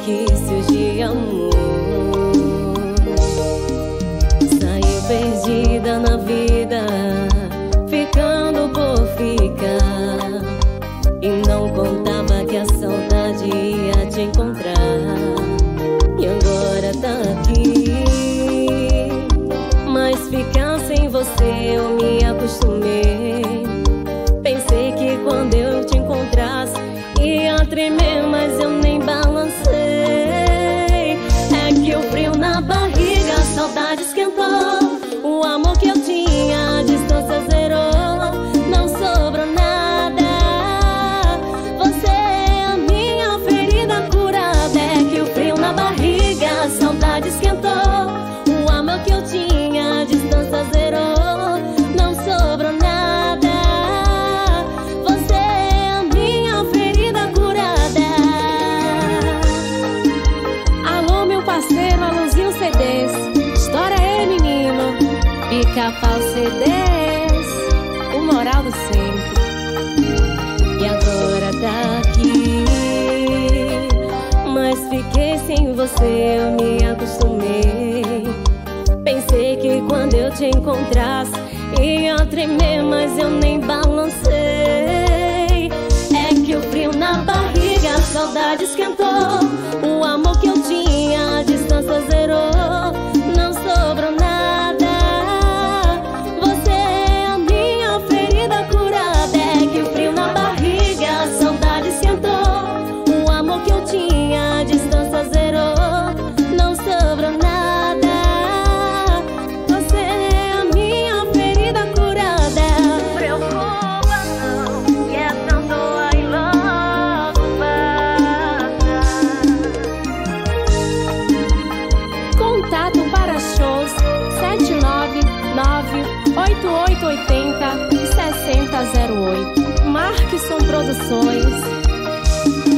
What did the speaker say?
resquícios de amor. Saiu perdida na vida, ficando por ficar, e não contava que a saudade ia te encontrar. E agora tá aqui, mas ficar sem você eu me acostumei. Pensei que quando eu te encontrasse ia tremer, mas eu nem balancei. É que o frio na barriga, a saudade esquentou. O amor que eu tinha, a distância zerou. Não sobrou nada. Você é a minha ferida curada. É que o frio na barriga, a saudade esquentou. O amor que eu tinha, a distância zerou. Não sobrou nada. Você é a minha ferida curada. Alô, meu parceiro, alôzinho CDs. Estoura aí, menino. Pica-pau CDs, o moral do sempre. E agora tá aqui, mas fiquei sem você, eu me acostumei. Pensei que quando eu te encontrasse ia tremer, mas eu nem balancei. É que o frio na barriga, a saudade esquentou. O amor que eu tinha, a distância zerou. Não sobrou nada. Você é a minha ferida curada. É que o frio na barriga, a saudade esquentou. O amor que eu tinha, a distância zerou. Não sobrou nada. Você é a minha ferida curada. Preocupa não, que é tanto aí logo passa. Contato para shows 799-8880-6008. Marqueson Produções.